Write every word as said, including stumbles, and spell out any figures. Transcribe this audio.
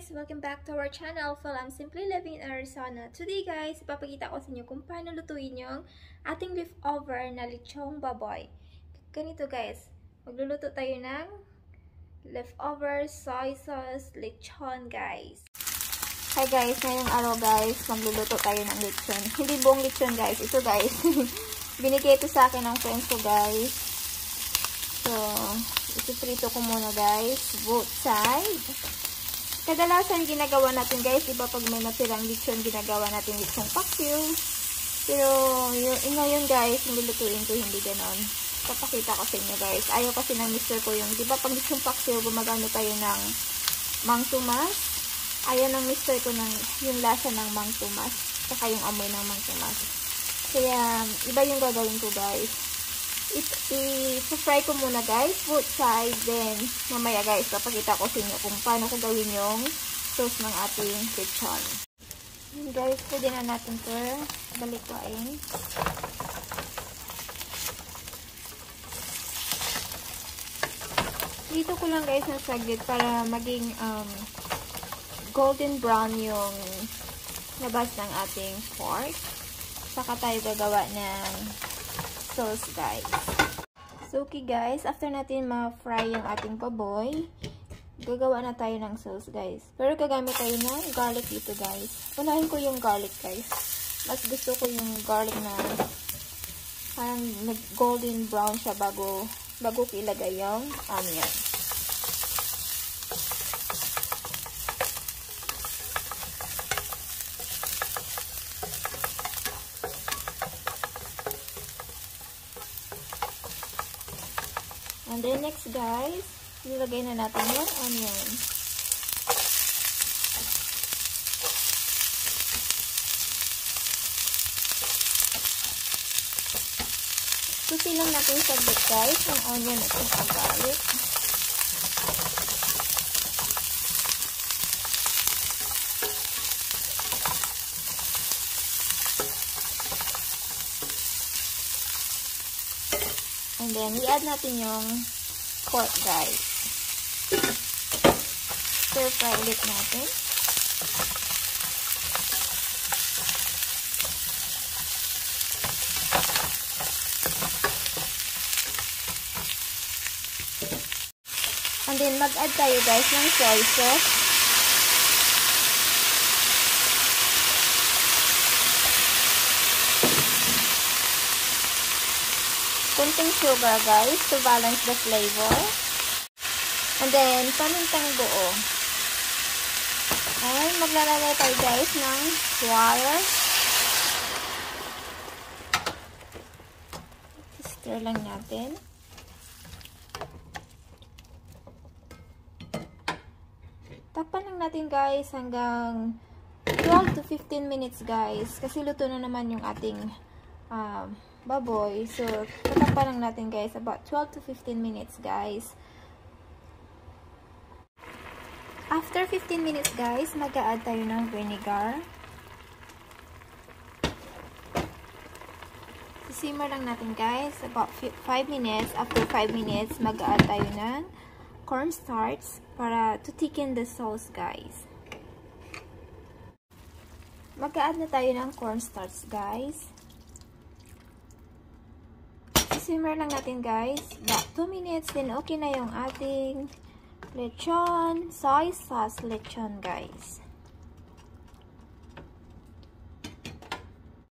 guys! Welcome back to our channel, Phil. I'm Simply Living in Arizona. Today guys, ipapakita ko sa inyo kung paano lutuin yung ating leftover na lechong baboy. Ganito guys, magluluto tayo ng leftover soy sauce lechon guys. Hi guys, ngayong araw guys, magluluto tayo ng lechon. Hindi buong lechon guys, ito guys. Binigay ito sa akin ng friends ko guys. So, ito-prito ko muna guys, both side. Kadalasan ginagawa natin guys, iba pag may natirang lechon, ginagawa natin lechong paksiw. Pero yung ngayon guys, yung lulutuin ko hindi ganon. Papakita ko sa inyo guys. Ayaw kasi ng mister ko yung, di ba pag lechong paksiw, gumagamit tayo ng Mang Tomas. Ayaw ng mister ko ng yung lasa ng Mang Tomas, saka yung amoy ng Mang Tomas. Kaya iba yung gagawin ko guys. I-fry ko muna guys, both side, then mamaya guys, papakita ko sa inyo kung paano ko gawin yung sauce ng ating lechon. Yun guys, pwede na natin ito balikwain. Dito ko lang guys ng saglit para maging um, golden brown yung labas ng ating pork. Saka tayo gagawa ng sauce guys. So okay guys, after natin ma-fry yung ating baboy, gagawa na tayo ng sauce guys. Pero gagamit tayo ng garlic dito guys. Unahin ko yung garlic guys. Mas gusto ko yung garlic na parang nag-golden brown siya bago bago ko ilagay yung onion. And then next guys, nilagay na natin yung onion. Susi lang natin saglit guys, yung onion at yung garlic. And then, i-add natin yung pork guys. Stir-fry ulit natin. And then, mag-add tayo guys ng soy sauce. Kunting sugar guys to balance the flavor. And then, pamintang buo. And maglalagay tayo guys ng water. Stir lang natin. Takpan lang natin guys hanggang twelve to fifteen minutes guys. Kasi luto na naman yung ating um, baboy. So, tatakpan lang natin guys about twelve to fifteen minutes guys. After fifteen minutes guys, mag-a-add tayo ng vinegar. Simmer lang natin guys about five minutes. After five minutes, mag-a-add tayo ng cornstarch para to thicken the sauce guys. Mag-a-add na tayo ng cornstarch guys. Simmer lang natin guys, about two minutes, then okay na yung ating lechon, soy sauce lechon guys.